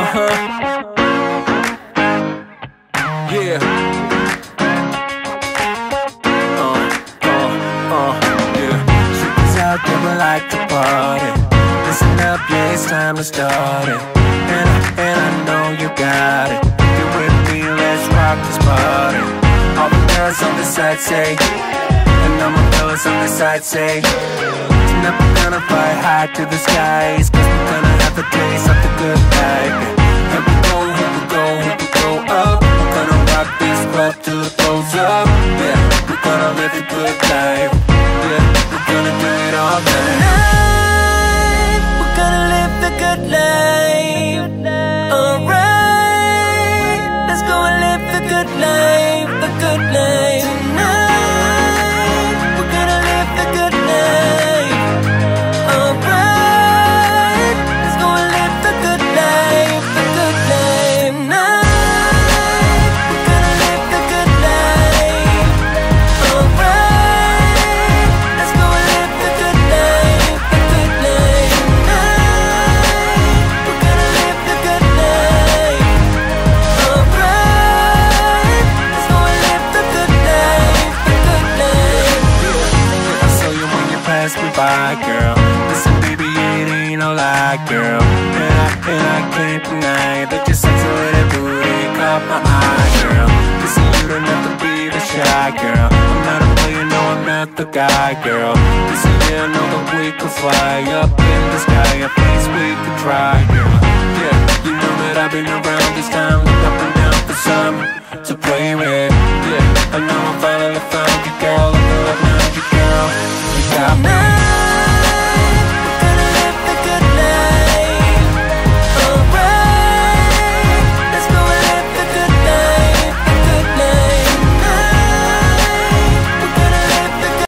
Yeah. Yeah. Chicks out there would like to party. Listen up, yeah, it's time to start it. And I know you got it. Get with me, let's rock this party. All the girls on the side say, and all my fellas on the side say, tonight we're gonna fly high to the skies, 'cause we're gonna have a taste of the good life. Here we go, here we go, here we go up. We're gonna rock this club till it blows up. Yeah, we're gonna live a good life. Yeah, we're gonna do it all tonight. We're gonna live the good life. Alright, let's go and live the good life, the good life. Tonight, we're gonna live the good life. Alright, let's go and live the good life, the good life. Tonight, we're gonna live the good life. Alright, let's go and live the good life, the good life. Tonight, we're gonna live the good life. Alright, let's go and live the good life, the good life. I saw you when you passed me by, girl. Listen, baby, it ain't no lie, girl. And I can't deny that your sexy little booty caught my eye, girl. Listen, you don't have to be the shy, girl. I'm not a player, no, I'm not the guy, girl. Listen, yeah, I know that we could fly up in the sky, a place we could try, girl. Yeah, you know that I've been around this time, look up and down for some to play with.